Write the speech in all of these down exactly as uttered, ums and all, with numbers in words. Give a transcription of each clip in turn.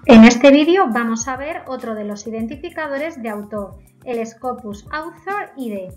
En este vídeo vamos a ver otro de los identificadores de autor, el Scopus Author I D.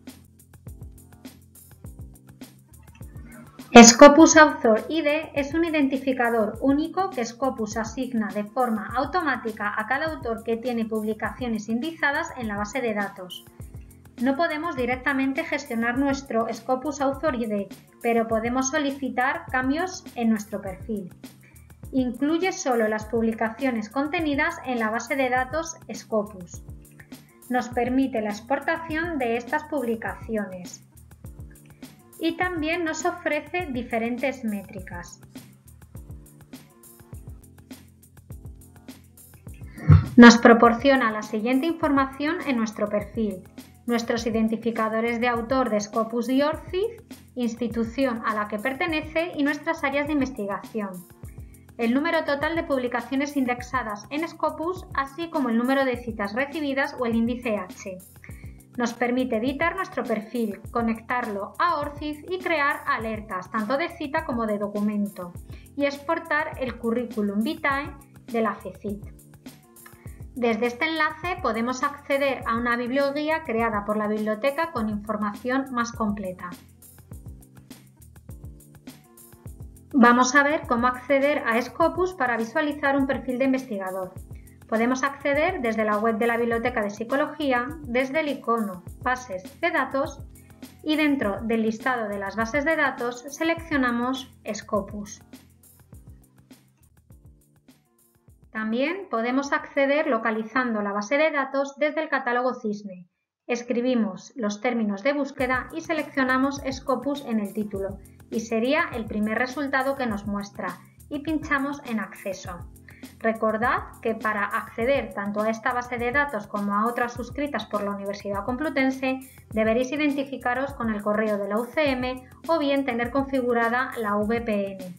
Scopus Author I D es un identificador único que Scopus asigna de forma automática a cada autor que tiene publicaciones indizadas en la base de datos. No podemos directamente gestionar nuestro Scopus Author I D, pero podemos solicitar cambios en nuestro perfil. Incluye solo las publicaciones contenidas en la base de datos Scopus. Nos permite la exportación de estas publicaciones. Y también nos ofrece diferentes métricas. Nos proporciona la siguiente información en nuestro perfil: nuestros identificadores de autor de Scopus y ORCID, institución a la que pertenece y nuestras áreas de investigación. El número total de publicaciones indexadas en Scopus, así como el número de citas recibidas o el índice H. Nos permite editar nuestro perfil, conectarlo a ORCID y crear alertas, tanto de cita como de documento, y exportar el currículum vitae de la FECIT. Desde este enlace podemos acceder a una biblioguía creada por la biblioteca con información más completa. Vamos a ver cómo acceder a Scopus para visualizar un perfil de investigador. Podemos acceder desde la web de la Biblioteca de Psicología, desde el icono Bases de datos, y dentro del listado de las bases de datos seleccionamos Scopus. También podemos acceder localizando la base de datos desde el catálogo Cisne. Escribimos los términos de búsqueda y seleccionamos Scopus en el título, y sería el primer resultado que nos muestra, y pinchamos en Acceso. Recordad que para acceder tanto a esta base de datos como a otras suscritas por la Universidad Complutense deberéis identificaros con el correo de la U C M o bien tener configurada la V P N.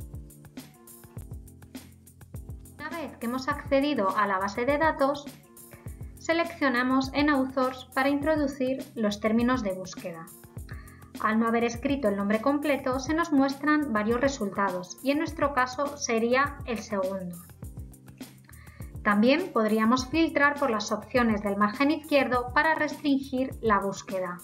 Una vez que hemos accedido a la base de datos, seleccionamos en Authors para introducir los términos de búsqueda. Al no haber escrito el nombre completo, se nos muestran varios resultados y en nuestro caso sería el segundo. También podríamos filtrar por las opciones del margen izquierdo para restringir la búsqueda.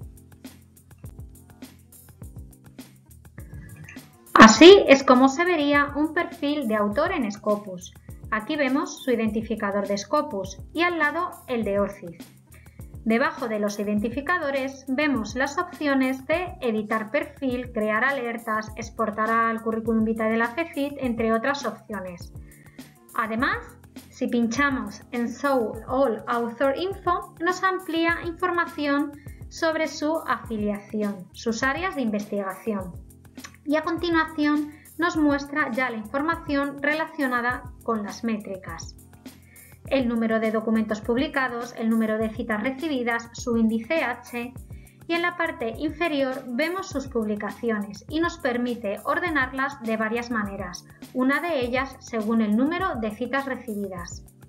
Así es como se vería un perfil de autor en Scopus. Aquí vemos su identificador de Scopus y al lado el de ORCID. Debajo de los identificadores vemos las opciones de editar perfil, crear alertas, exportar al currículum vitae de la FECIT, entre otras opciones. Además, si pinchamos en Show All Author Info, nos amplía información sobre su afiliación, sus áreas de investigación. Y a continuación nos muestra ya la información relacionada con las métricas: el número de documentos publicados, el número de citas recibidas, su índice H, y en la parte inferior vemos sus publicaciones y nos permite ordenarlas de varias maneras, una de ellas según el número de citas recibidas.